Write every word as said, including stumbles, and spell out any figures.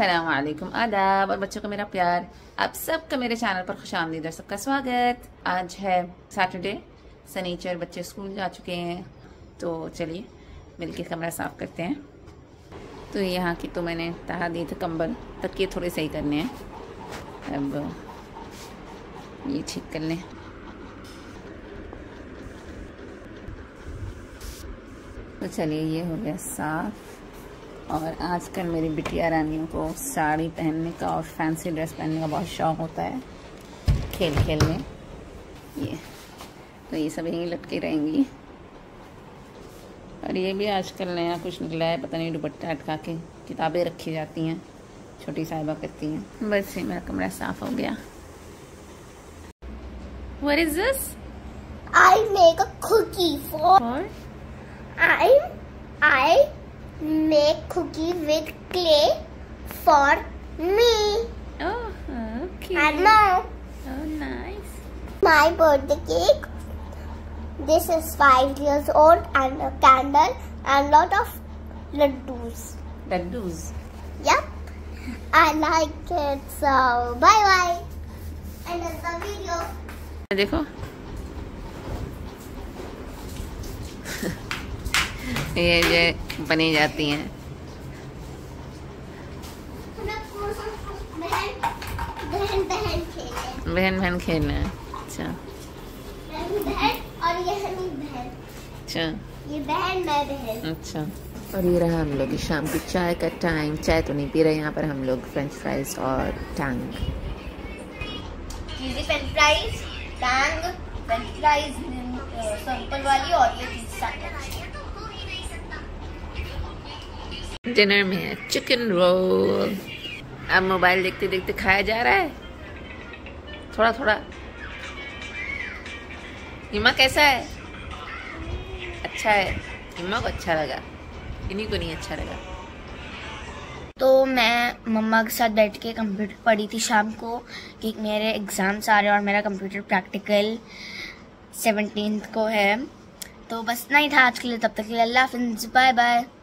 अस्सलाम वालेकुम, आदाब और बच्चों को मेरा प्यार। आप सबका मेरे चैनल पर खुशामदीद और सबका स्वागत। आज है सैटरडे, सनीचर, बच्चे स्कूल जा चुके हैं, तो चलिए मिलके कमरा साफ करते हैं। तो यहाँ की तो मैंने तहा दी थी कंबल, तकिए थोड़े सही करने हैं, अब ये ठीक कर लें। तो चलिए ये हो गया साफ। और आजकल मेरी बिटिया रानियों को साड़ी पहनने का और फैंसी ड्रेस पहनने का बहुत शौक़ होता है, खेल खेल में। ये तो ये सब यहीं लटके रहेंगी। और ये भी आजकल नया कुछ निकला है, पता नहीं, दुपट्टा अटका के किताबें रखी जाती हैं, छोटी साहिबा करती हैं। बस ये मेरा कमरा साफ हो गया। What is this? I make a cookie for. For? I I make cookie with clay for me Oh, okay. and mom. Oh, nice. My birthday cake. This is five years old and a candle and lot of laddus. Laddus. Yep. I like it. So bye bye. And that's the video. देखो ये ये बनी जाती हैं। बहन बहन खेले। बहन बहन खेलना है। अच्छा बहन और ये हनी बहन। अच्छा ये बहन मैं बहन। अच्छा। और ये रहा हम लोग की शाम की चाय का टाइम। चाय तो नहीं पी रहे यहाँ पर हम लोग, फ्रेंच फ्राइज और Tang. Cheesy French fries, Tang French fries simple वाली, और ये चीज़ सैंडविच। डिनर में है चिकन रोल। अब मोबाइल देखते देखते खाया जा रहा है थोड़ा थोड़ा। हिमा कैसा है? अच्छा है। हिमा को अच्छा लगा, इन्हीं को नहीं अच्छा लगा। तो मैं मम्मा के साथ बैठ के कंप्यूटर पढ़ी थी शाम को, कि मेरे एग्ज़ाम्स आ रहे हैं और मेरा कंप्यूटर प्रैक्टिकल सेवनटीन्थ को है। तो बस नहीं था आज के लिए, तब तक के लिए अल्लाह हाफ़िज़, बाय बाय।